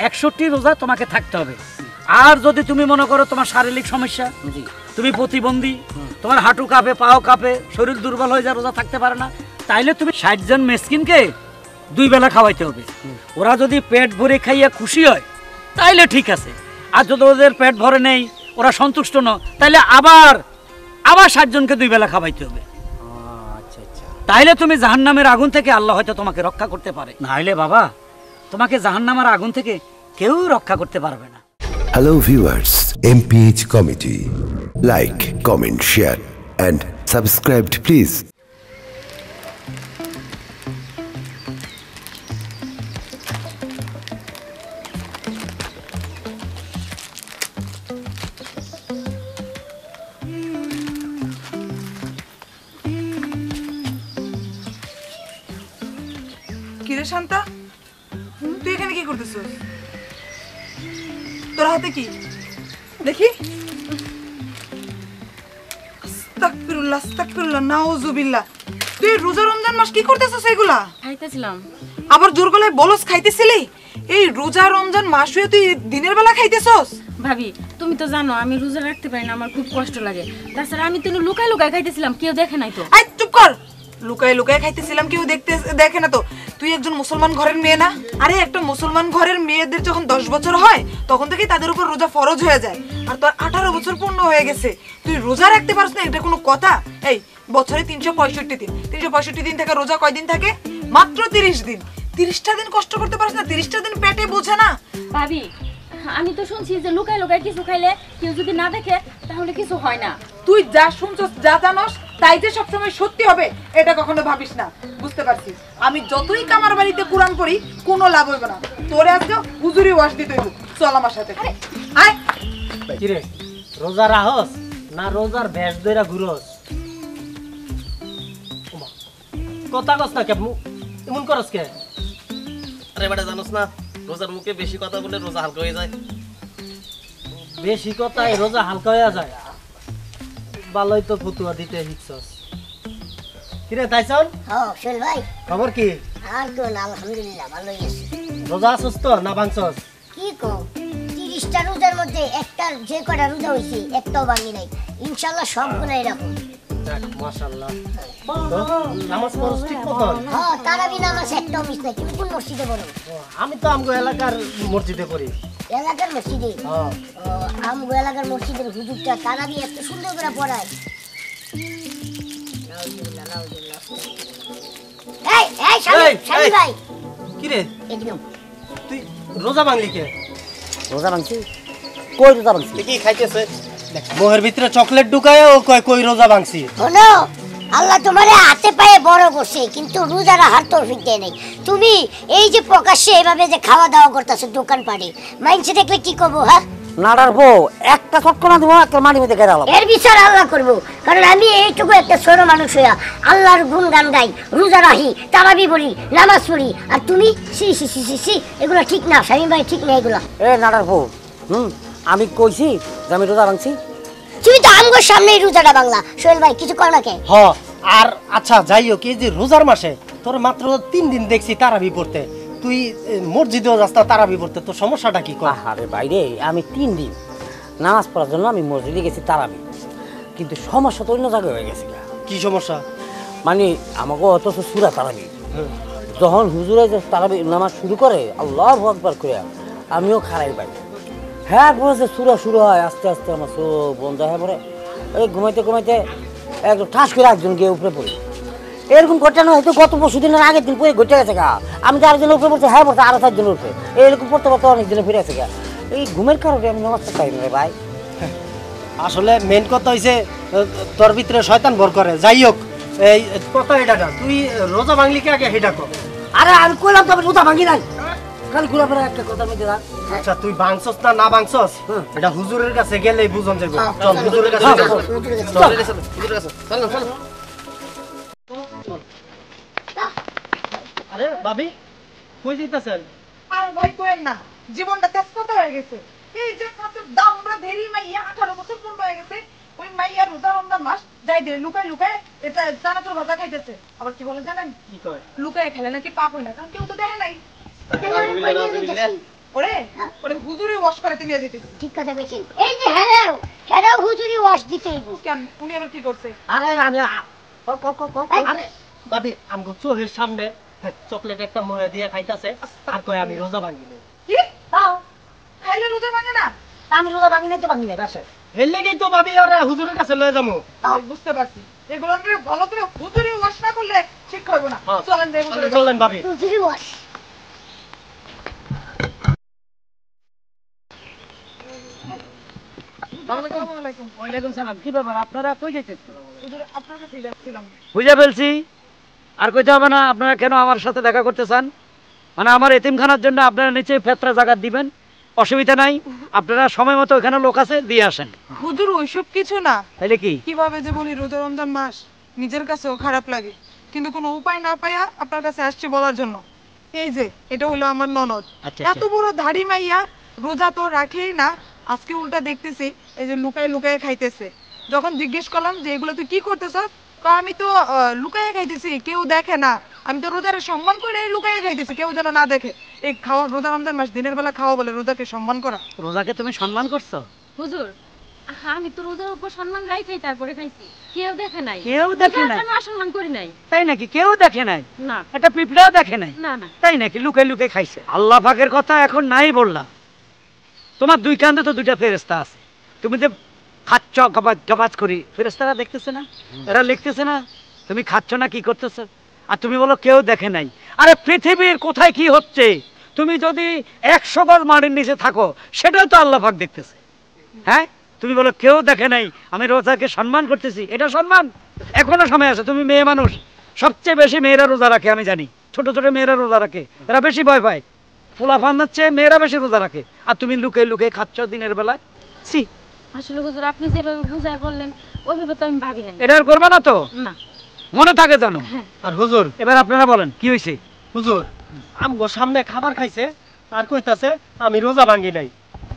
61 রোজা তোমাকে থাকতে হবে। আর যদি তুমি মনে করো তোমার শারীরিক সমস্যা, তুমি প্রতিবন্ধী, তোমার হাঁটু কাঁপে, পাও কাঁপে, শরীর দুর্বল হয়ে যায়, রোজা থাকতে পারে না, তাইলে তুমি 60 জন মিসকিনকে 2 বেলা খাওয়াইতে হবে। ওরা যদি পেট ভরে খাইয়া খুশি হয় তাইলে ঠিক আছে, আর যদি ওদের পেট ভরে নেই, ওরা সন্তুষ্ট ন, তাইলে আবার 60 জনকে 2 বেলা খাওয়াইতে হবে। তাইলে তুমি জাহান্নামের আগুন থেকে আল্লাহ হয়তো তোমাকে রক্ষা করতে পারে, নাইলে বাবা তোমাকে জাহান্নামের আগুন থেকে কেউ রক্ষা করতে পারবে না। Hello viewers, MPH Committee. Like, comment, share and subscribe please. কিরে শান্তা, তুই এখানে কি করতেছিস? তোর হাতে কি দেখি? আস্তাগফিরুল্লাহ আস্তাগফিরুল্লাহ নাউজুবিল্লাহ। তুই রোজা রমজান মাস কি করতেছিস? এগুলা খাইতেছিলাম। আবার জোর গলায় বলস খাইতেছিলি? এই রোজা রমজান মাস হয়ে তুই দিনের বেলা খাইতেছস? ভাবি তুমি তো জানো আমি রোজা রাখতে পারি না, আমার খুব কষ্ট লাগে। তাছাড়া আমি তো লুকায় লুকায় খাইতেছিলাম, কেউ দেখে নাই তো। আই চুপ কর। লুকায় লুকায় খাইতেছিলাম, কেউ দেখে না তো? তুই একজন মুসলমান ঘরের মেয়ে না? আরে একটা মুসলমান ঘরের মেয়েদের যখন 10 বছর হয় তখন থেকেই তাদের উপর রোজা ফরজ হয়ে যায়, আর তোর 18 বছর পূর্ণ হয়ে গেছে, তুই রোজা রাখতে পারছ না? এটা কোনো কথা? এই বছরে 365 দিন, 365 দিন থেকে রোজা কয়দিন থাকে? মাত্র 30 দিন। 30টা দিন কষ্ট করতে পারছ না? 30টা দিন পেটে বোঝে না? ভাবি আমি তো শুনছি যে লুকায় লুকায় কিছু খাইলে কেউ যদি না দেখে তাহলে কিছু হয় না। তুই যা শুনছস, যা জানোস তাই যে সবসময় সত্যি হবে এটা কখনো ভাবিস না, বুঝতে পারছিস? আমি যতই কামার বাড়িতে কুরআন পড়ি কোনো লাভ হইব না। তোরে আজকে হুজুরি ওয়াশ দিতে হইব। চল আমার সাথে। আয়। কি রে, রোজা রাহস না রোজার ভেষ ধইরা ঘুরস? কথা কস না, কে এমন করস কে? আরে বেটা জানোস না, রোজার মুখে বেশি কথা বলে রোজা হালকা হয়ে যায়। বেশি কথায় রোজা হালকা হয়ে যায়? ভালোই তো ফতুয়া দিতে শিখছস। কি রে তাইছন? শোল ভাই, খবর কি? আর তো না, আলহামদুলিল্লাহ ভালোই আছি। রোজা আছস তো না ভাঙছস? কি কও, 30টা রোজার মধ্যে একটা যে কটা রোজা হইছে একটাও ভাঙি নাই, ইনশাআল্লাহ সবগুলাই রাখুন। যাক মাশাআল্লাহ। তো নামাজ পড়ছ ঠিক মতন? হ্যাঁ, তারাবি নামাজ একটাও মিস নাই। তুমি কোন মসজিদে পড়ো? আমি তো আমগো এলাকার মসজিদে পড়ি। এলাকার মসজিদে? হ্যাঁ। আমগো এলাকার মসজিদের হুজুরটা তারাবি এত সুন্দর করে পড়ায়। এই এই শালি ভাই, কি রে একদম তুই রোজা ভাঙলি কে? রোজা ভাঙছি? কই রোজা ভাঙছি? কি খাইতেছে? মোহের ভিতরে চকলেট ঢুকায় ও কয় কই রোজা ভাঙছি। শোনো, আল্লাহ তোমারে হাতে পায়ে বড় করছে, কিন্তু রোজা রাখার তৌফিক দেয় নাই। তুমি এই যে প্রকাশ্যে এভাবে যে খাওয়া দাওয়া করতেছো দোকানপাটে, মাইনসে দেখলে কি করবো? হ্যাঁ, নাড়ার বউ একটা চটকনা দিব, একটা মাটি মধ্যে গেরালাম। এর বিচার আল্লাহ করবো, কারণ আমি এইটুকু একটা ছোট মানুষ হইয়া আল্লাহর গুণ গান গাই, রোজা রাখি, তারাবি পড়ি, নামাজ পড়ি, আর তুমি সি সি সি সি সি, এগুলো ঠিক না স্বামী ভাই, ঠিক না এগুলো। এ নাড়ার বউ, আমি কইছি যে আমি রোজা ভাঙছি? তুমি তো আমগোর সামনেই রোজাটা বাংলা। সোহেল ভাই কিছু কর না কে? হ, আর আচ্ছা যাই হোক, এই যে রোজার মাসে তোর মাত্র 3 দিন দেখছি তারাবি পড়তে, তুই মসজিদেও যাস না তারাবি পড়তে, তোর সমস্যাটা কি? আরে বাইরে, আমি 3 দিন নামাজ পড়ার জন্য আমি মসজিদে গেছি তারাবি, কিন্তু সমস্যা তো অন্য জায়গায় হয়ে গেছে। কি সমস্যা? মানে আমাকে অত সুরা তারাবি, যখন হুজুরে যে তারাবি নামাজ শুরু করে আল্লাহু আকবার করে, আমিও খাড়াই পাই। হ্যাঁ বলছে সুরা শুরু হয়, আস্তে আস্তে আমার চোখ বন্ধ হয়ে পড়ে। ওই ঘুমাইতে ঘুমাইতে একদম ঠাস করে একজন গিয়ে উপরে পড়ি। এরকম ঘটনা হয়তো গত 20 দিনের আগের দিন পরে ঘটে গেছে গা। আমি তো আরেকজনের উপরে পড়ছি, হ্যাঁ পড়ছে আরো 4 জন উপরে, এরকম পড়তে পড়তে অনেক দিনে ফিরে আছে গা। এই ঘুমের কারণে আমি নামাজটা পাই না রে ভাই। আসলে মেন কথা হইছে তোর ভিতরে শয়তান ভর করে। যাই হোক, এই কথা এটা না, তুই রোজা ভাঙলি কে আগে হেটা কর। আরে আমি কইলাম তো আমি রোজা ভাঙি নাই, খালি ঘোরাফেরা একটা কথার মধ্যে রাখ। আচ্ছা তুই ভাঙছস না না ভাঙছস এটা হুজুরের কাছে গেলেই বুঝন যাবে। চল হুজুরের কাছে চল। হুজুরের কাছে চল না, চল। আরে ভাবি কই যাইতাছেন? আর ভাই কোয়েন না, জীবনটা তেজপাতা হয়ে গেছে। এই যে কাছের দামরা ধেরি মাইয়া 18 বছর পূর্ণ হয়ে গেছে, ওই মাইয়া রোজা রমজান মাস যাই দে লুকায় লুকায় এটা চানাচুর ভাজা খাইতেছে। আবার কি বলে জানেন? কি কয়? লুকায় খেলে নাকি পাপ হয় না, কারণ কেউ তো দেখে নাই। ওরে ওরে হুজুরে ওয়াশ করাতে নিয়ে যেতেছি। ঠিক কথা বলছেন। এই যে হ্যালো হ্যালো হুজুরি ওয়াশ দিতে হইব। কেন উনি আবার কি করছে? আরে আমি আরে ভাবি আমগো চোখের সামনে চকলেট একটা মরে দিয়ে খাইতাছে আর কয় আমি রোজা ভাঙি নাই। কি খাইলে রোজা ভাঙে না? আমি রোজা ভাঙি নাই তো ভাঙি নাই বাসে। এর লেগেই তো ভাবি ওরা হুজুরের কাছে লয়ে যাবো। বুঝতে পারছি, এগুলো ভালো করে হুজুরে ওয়াশ না করলে ঠিক করবো না। চলেন যাই হুজুরে। চলেন ভাবি। হুজুরি ওয়াশ। আসসালামু আলাইকুম। ওয়ালাইকুম সালাম। কি ব্যাপার, আপনারা কই যাইতেছেন? হুজুর আপনার কাছে যাচ্ছিলাম। বুঝে ফেলছি, আর কইতে হবে না। আপনারা কেন আমার সাথে দেখা করতে চান? মানে আমার এতিমখানার জন্য আপনারা নিচে ফেতরা জায়গা দিবেন, অসুবিধা নাই। আপনারা সময় মতো ওখানে লোক আছে, দিয়ে আসেন। হুজুর ওইসব কিছু না। তাইলে কি? কিভাবে যে বলি, রোজা রমজান মাস, নিজের কাছেও খারাপ লাগে, কিন্তু কোনো উপায় না পাইয়া আপনার কাছে আসছি বলার জন্য। এই যে এটা হলো আমার ননদ, আচ্ছা, এত বড় ধাড়ি মাইয়া, রোজা তো রাখেই না, আজকে উল্টা দেখতেছি এই যে লুকায় লুকায় খাইতেছে। যখন জিজ্ঞেস করলাম যে এগুলো তুই কি করতেছ, আমি তো লুকায় খাইতেছি, কেউ দেখে না, আমি তো রোজার সম্মান করে লুকায় খাইতেছি, কেউ যেন না দেখে। এই খাওয়া, রোজা রমজান মাস দিনের বেলা খাওয়া বলে রোজাকে সম্মান করা। রোজাকে তুমি সম্মান করছো? হুজুর আমি তো রোজার উপর সম্মান রাখাই তারপরে খাইছি, কেউ দেখে নাই। কেউ দেখে নাই? আমি অসম্মান করি নাই। তাই নাকি? কেউ দেখে নাই? না একটা পিঁপড়াও দেখে নাই? না না। তাই নাকি? লুকে লুকে খাইছে। আল্লাহ পাকের কথা এখন নাই বললাম। তোমার দুই কান্দে তো দুইটা ফেরেশতা আছে, তুমি যে খাচ্ছ গবাজ গবাজ করি, ফেরেশতারা দেখতেছে না? এরা লিখতেছে না তুমি খাচ্ছ না কি করতেছো? আর তুমি বলো কেউ দেখে নাই। আরে পৃথিবীর কোথায় কি হচ্ছে, তুমি যদি 100 গজ মাটির নিচে থাকো, সেটাও তো আল্লাহ পাক দেখতেছে। হ্যাঁ, তুমি বলো কেউ দেখে নাই, আমি রোজাকে সম্মান করতেছি, এটা সম্মান? এখনো সময় আছে, তুমি মেয়ে মানুষ, সবচেয়ে বেশি মেয়েরা রোজা রাখে আমি জানি। ছোট ছোট মেয়েরা রোজা রাখে, এরা বেশি ভয় পায়। পোলা ফান্নার চেয়ে মেয়েরা বেশি রোজা রাখে, আর তুমি লুকে লুকে খাচ্ছ দিনের বেলায়। সি, আসলে হুজুর আপনি যেভাবে বুঝায় বললেন ওইভাবে তো আমি ভাবি নাই। এটা আর করবে না তো, না মনে থাকে জানো। আর হুজুর, এবার আপনারা বলেন কি হয়েছে? হুজুর আমগো সামনে খাবার খাইছে আর কইতাছে আমি রোজা ভাঙি নাই।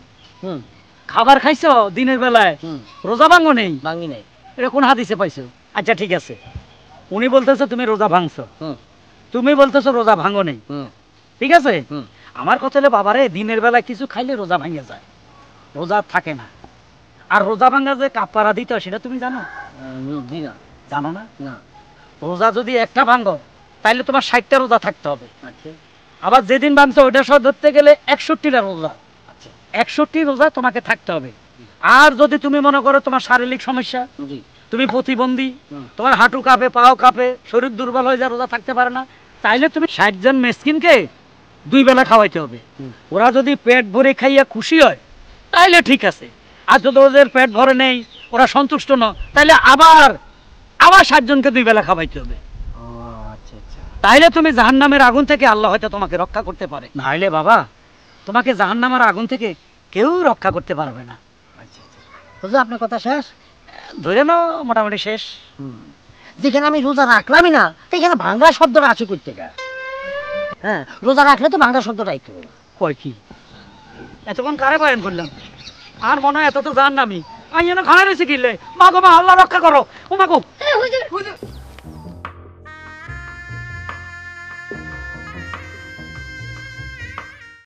খাবার খাইছো দিনের বেলায়, রোজা ভাঙো নেই? ভাঙি নাই। এটা কোন হাদিসে পাইছো? আচ্ছা ঠিক আছে, উনি বলতেছে তুমি রোজা ভাঙছো, তুমি বলতেছো রোজা ভাঙো নেই, ঠিক আছে। আমার কথা হলো বাবারে, দিনের বেলায় কিছু খাইলে রোজা ভাঙে যায়, রোজা থাকে না। আর রোজা ভাঙা যে কাফারা দিতে হয় সেটা তুমি জানো? জানো না? রোজা যদি একটা ভাঙো তাইলে তোমার 60টা রোজা থাকতে হবে। আবার যেদিন ভাঙছো ওইটা সহ ধরতে গেলে 61টা রোজা, 61 রোজা তোমাকে থাকতে হবে। আর যদি তুমি মনে করো তোমার শারীরিক সমস্যা, তুমি প্রতিবন্ধী, তোমার হাঁটু কাঁপে, পাও কাঁপে, শরীর দুর্বল হয়ে যায়, রোজা থাকতে পারে না, তাইলে তুমি 60 জন মিসকিনকে 2 বেলা খাওয়াইতে হবে। ওরা যদি পেট ভরে খাইয়া খুশি হয় তাইলে ঠিক আছে, আর যদি ওদের পেট ভরে নেই, ওরা সন্তুষ্ট ন, তাইলে আবার 60 জনকে 2 বেলা খাওয়াইতে হবে। তাইলে তুমি জাহান্নামের আগুন থেকে আল্লাহ হয়তো তোমাকে রক্ষা করতে পারে, নাইলে বাবা তোমাকে জাহান্নামের আগুন থেকে কেউ রক্ষা করতে পারবে না। হুজুর আপনার কথা শেষ? ধরে নাও মোটামুটি শেষ। যেখানে আমি রোজা রাখলামই না, সেখানে বাংলা শব্দটা আছে করতে গা। হ্যাঁ, রোজা রাখলে তো বাংলা শব্দটা একটু কয় কি এতক্ষণ কারে বয়ান করলাম, আর মনে হয় এত তো জাহান্নামী। আমি যেন খানা রয়েছে কিনলে, মা গো মা, আল্লাহ রক্ষা করো, ও মা গো। হুজুর